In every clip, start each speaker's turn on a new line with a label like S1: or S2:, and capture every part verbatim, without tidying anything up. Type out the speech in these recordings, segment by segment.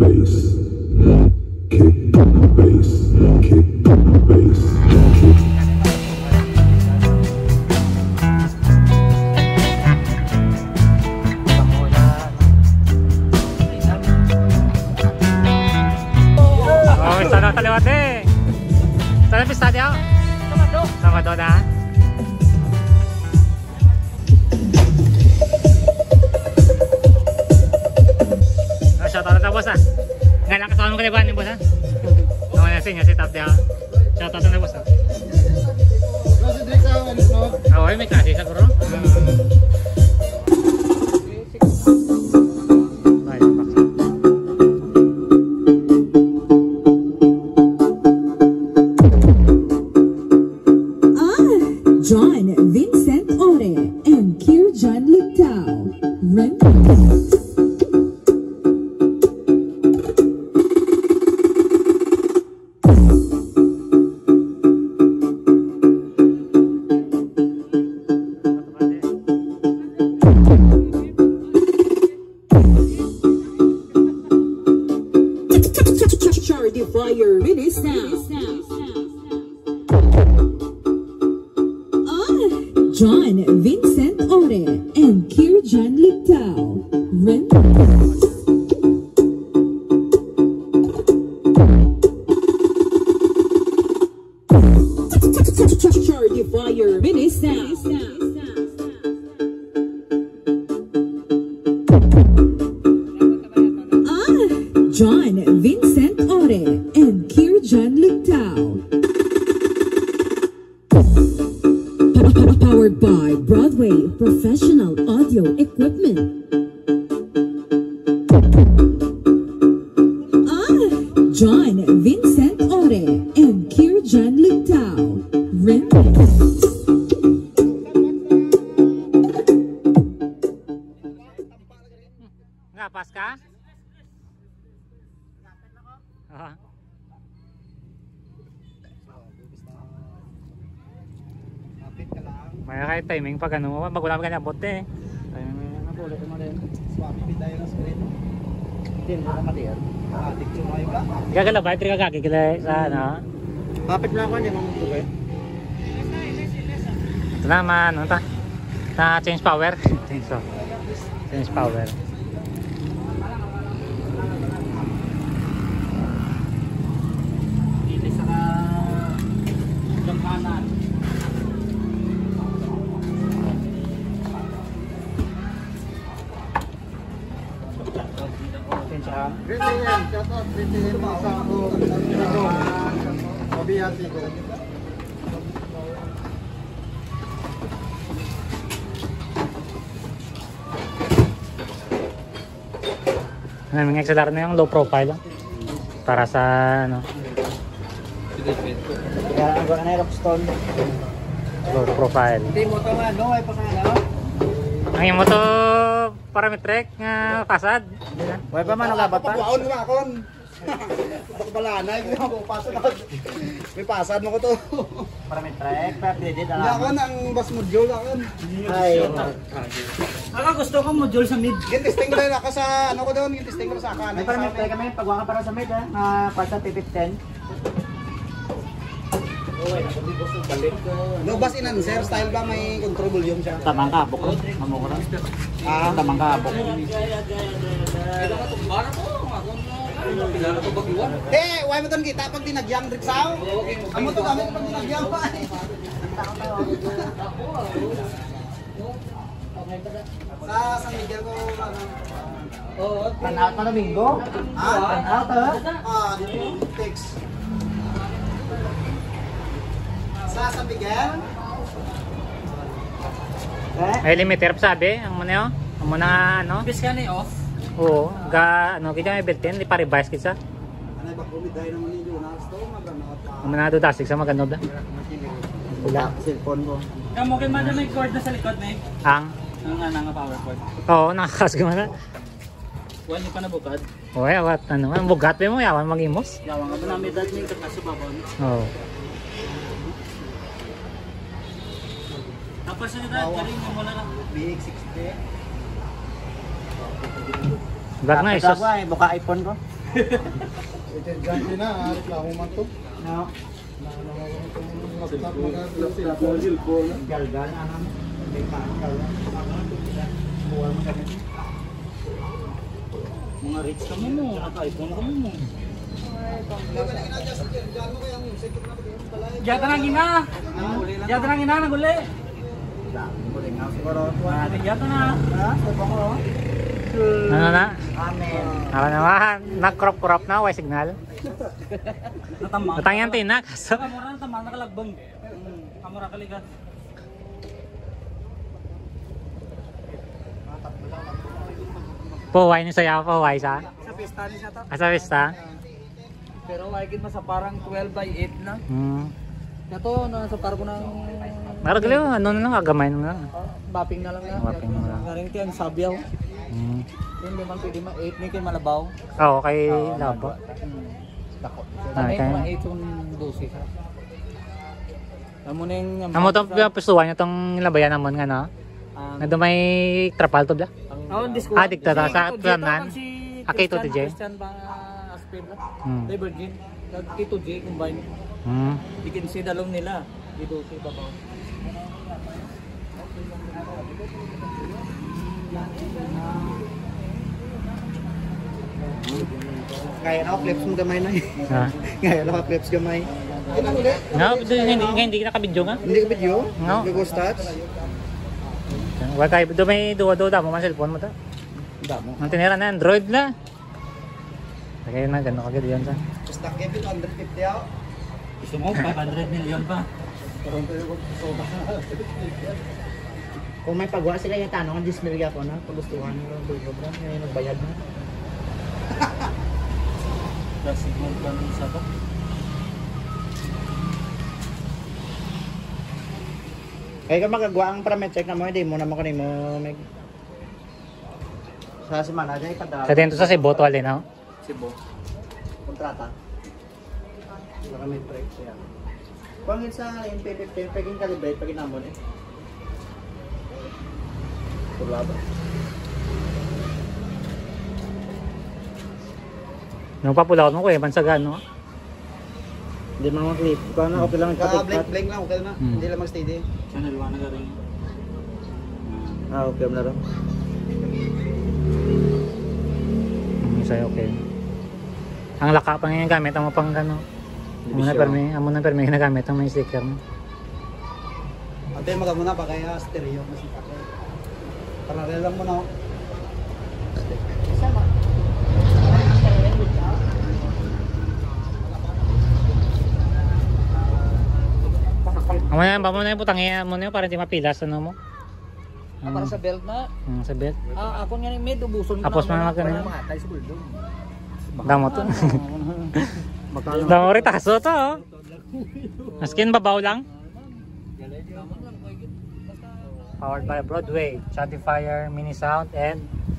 S1: bass, kick the bass, kick the bass, kick.
S2: Oh, sana kaliwat eh. Sana pista dia. Sama do. Sama do na. Ah, shout out na boss ah. Ngayon kasama mo kaliban ni boss ah. Naman na sinya si tap dia. Shout out na boss ah. Oh, may klase sa guro.
S3: John Vincent Ore and Kirjan Litao. Charity Fire really sound. John Vincent Ore and Kirjan Litao. Charity Fire really sound. Ah, John Vincent Ore and Kirjan Litao. Powered by Broadway Professional Audio Equipment. Ah, John Vincent Ore and Kirjan Litao.
S2: Nggak pas kah? Oh. May kahit timing pag ano, magwala pa ganyan bote. Timing na ulit mo din.
S4: Swami bidayo ng screen. Hindi mo na matiyan. Adik sumay ka.
S2: Gagala ba? Ito kagagigila sa ano?
S4: Kapit lang ako, hindi mo magtugay.
S2: Ito naman, ano ta? Na change power. Change power. Change power.
S4: Hindi sa kampanan. Greeting yan, shout out, greeting sa ako, Mabiyati ko.
S2: Naming X L R na yung low profile lang. Para sa ano.
S4: Kaya ang gano'n na Rockstone.
S2: Low profile.
S4: Hindi mo ito nga, no? Ay pa nga, no?
S2: Ang imo to parametric nga fasad.
S4: Way pa man ang labata? Pagwaon ko na akon. Bakbalanay ko na pasad ako. May pasad mo ko to. Parametric, pa updated ala. Hindi ako ang bus module akon. Ay. Ako gusto ko module sa mid. Gin-testing ko rin ako sa ano ko doon, gin-testing ko sa akin. May parametric kami pagwa ka para sa mid ha, na para sa P fifteen. No bus enhancer style ba may control volume siya? Tamang kabok ro. Amo ko ra. Ah, tamang kabok. Eh, why mo ton kita pag tinagyang riksaw? Amo to gamit pag tinagyang pa. Sa San Miguel ko oh, Tanaw pa Domingo? Ah, tanaw ta? Ah, dito text. Sa San Miguel? Eh?
S2: Ay limiter pa sabi, ang muna yun. Ang muna ano?
S4: Bis ka ni off?
S2: Oo, ga ano kita may beltin, di pa revise kita.
S4: Ano ba kumiday naman ni Jonas to? Maganaot pa.
S2: Ang muna dasig sa magano da.
S4: Wala cellphone ko.
S5: Kamu kay madam may cord na sa likod na eh.
S2: Ang
S5: Ang nga nga power cord.
S2: oo, nakakas ko man.
S5: Wala niyo pa nabukad.
S2: Oy, awat ano, ang bugat mo yawan magimos.
S5: Yawan nga ba namin dad may kaso babaw.
S2: Oo.
S5: Tapos sa dad, galing mo na lang.
S4: B X sixty.
S2: Black na isos.
S4: Ako ay buka iPhone ko. Ito dyan na, reklamo man to. No. Galgal, ano? May paakal. Buwan mo kami.
S5: Mga rich kami mo, naka-iPhone kami mo. Jata na gina! Jata na gina, naguli! Jata na!
S2: Ano na?
S4: Amen.
S2: Ako naman, nag-crop-crop na, way signal.
S5: Natamang.
S2: Natangyan tinak. So,
S5: Kamura natamang, nakalagbang. Kamura kaligat.
S2: puway ni saya, puway sa?
S5: Sa pista ni siya to.
S2: Asa pista?
S5: Pero wagin mo sa parang twelve by eight na.
S2: Hmm.
S5: Ito, nasa par ko ng
S2: Maragli, ano na lang, agamay na lang.
S5: mapping na lang na.
S2: Mapping na lang.
S5: Garing tiyan, sabyaw.
S2: Hmm.
S5: Yung di man pwede ma eight ni kay malabaw.
S2: Oo, kay Labo.
S5: Dako.
S2: Ah,
S5: Ay,
S2: kaya-
S5: mga eight yung dosis. Amo na yung...
S2: Amo itong pustuhan niya itong nilabayan namon nga no?
S5: Ang...
S2: Nga doon may trapal to bla?
S5: Oh, disco.
S2: Ah, dikta ta, sa Tuanan. Ah, kay Tito J.
S5: Christian ba aspir na?
S2: Hmm.
S5: Kay Virgin. Kag Tito J combine.
S2: Hmm.
S5: Bikin si dalong nila. Dito si babaw.
S4: Ngayon ako, flips mo gamay na eh.
S2: Ha?
S4: Ngayon ako, flips gamay. Ano ulit?
S2: No, hindi, hindi, hindi kita kabidyo nga.
S4: Hindi ka video?
S2: No.
S4: Go stats?
S2: Wala tayo, doon may duwa-duwa mo man cellphone mo ta.
S5: Damo.
S2: Ang tinira na, Android na. Kaya na, gano'n kagad yun sa.
S4: Stock game one hundred fifty ako.
S5: Gusto mo five hundred million pa.
S4: Kung may pagwa sila yung tanong, ang dismilga ko na, pagustuhan nyo ng tulog na, ngayon nagbayad na.
S5: Plastic mo pa ng isa pa.
S4: Kaya ka magagawa ang paramet check na mo, hindi mo naman kanimo may... Sa semana dyan ipadala.
S2: Sa dito sa Cebu, tuwali na.
S5: Cebu.
S4: Kontrata. Paramet check siya. Kung yun sa N P fifteen, paging calibrate, paging namon eh. Pula ba?
S2: Nung papulaw mo ko eh, bansagan no?
S4: Hindi mo naman clip. Kung ano, okay lang nagpatik-pat. Blink lang, okay na.
S2: Hmm.
S4: Hindi lang mag-steady.
S5: Channel one na rin.
S4: Ah, okay na rin.
S2: Hmm, sa'yo okay. Ang laka pa ngayon gamit, ang pang gano. Amo na permi, amo na permi ginagamit ang may sticker mo.
S4: Ate, maga muna pa kaya stereo kasi pakay. Paralel lang muna ako.
S2: Amo na, ba mo na yung putangin mo na yun para hindi mapilas ano mo.
S5: Ah, para sa belt na.
S2: Hmm, sa belt.
S5: Ah, ako nga ni med ubuson mo.
S2: Tapos mga ganun.
S5: Matay sa bulldog.
S2: Damo to. Damo rin taso to. Oh. Maskin babaw lang. Powered by Broadway, Chattifier Mini Sound and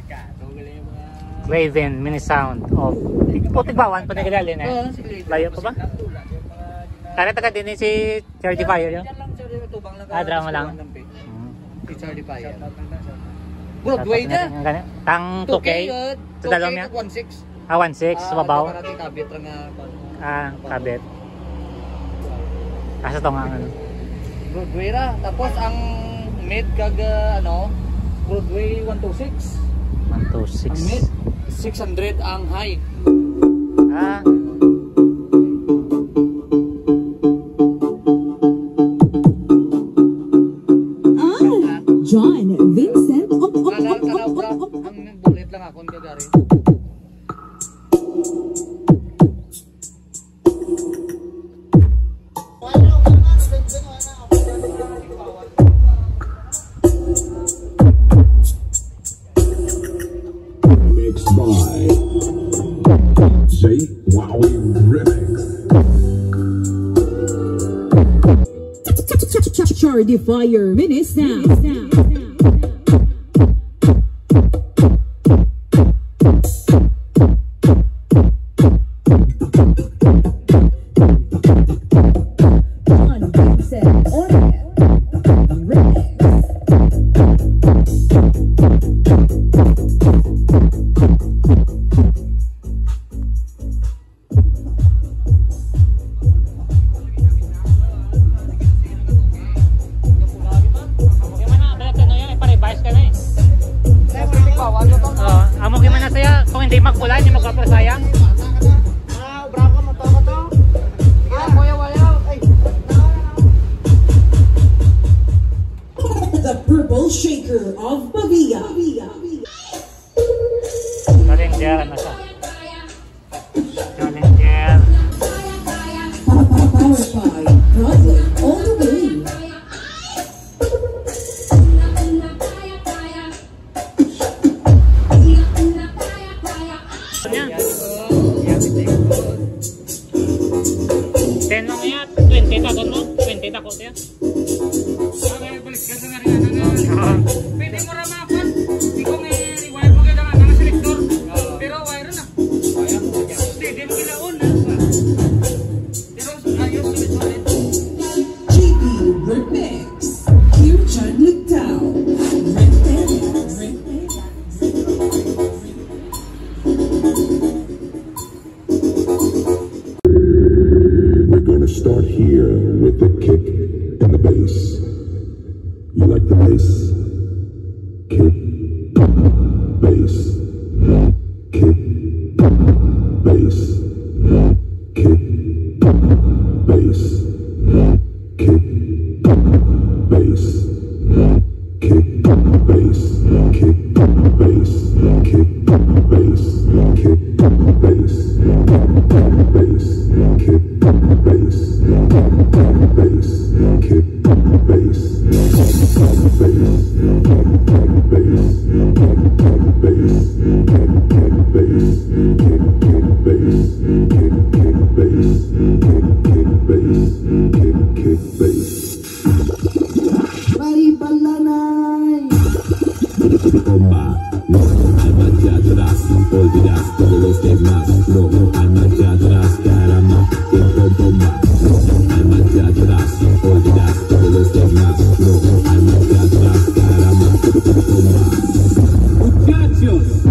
S2: Craven Mini Sound of Putigbawan pa nagalali na. Layo pa ba? Kaya taga din si Chattifier yun. Ah, drama lang.
S5: Certifier. Broadway na.
S2: Tang two K. Sa dalawang niya?
S5: one six.
S2: Ah, one six, babaw.
S5: Kabit lang nga.
S2: Ah, kabit. Asa to nga ano.
S5: Broadway ra. Tapos ang mid kag uh, ano, Broadway one two six.
S2: one two six.
S5: Ang mid six hundred ang high.
S2: Ah.
S3: Ah, John Vincent. Op, op,
S5: Kanal
S3: op, op,
S5: kanal
S3: op,
S5: bra.
S3: op, op.
S5: Ang bullet lang ako kagari.
S1: Mixed by J Wowie Remix.
S3: Chattifier Mini Sound. John Vincent Audio Remix.
S2: hindi magpula, hindi magpapula, sayang.
S4: Ah, bravo mo to ko to. Ah, kuya wala. Ay.
S3: The Purple Shaker of Pavia.
S2: Challenger, ano siya? Challenger.
S3: Powered by Broadway all the way.
S2: ten lang yan, twenty takot mo? twenty takot yan.
S5: Pwede mo ramakan. Hindi ko i-wire mo kaya nga selektor. Pero wire na. Hindi mo kilaon na. Pero ayos sulit-sulit.
S3: G B Remix. Q John Ligtao. Remix.
S1: We're gonna start here with the kick and the bass. You like the bass? Kick, bass, kick, bass, kick, bass, kick, bass, kick, bass, kick, bass, kick, bass, kick, bass, bass, kick, bass, bass, kick, bass, olvidas todos los demás, no hay marcha atrás, caramba, tiempo bomba, no hay marcha atrás, olvidas todos los demás, no hay marcha atrás, caramba, tiempo bomba. Muchachos,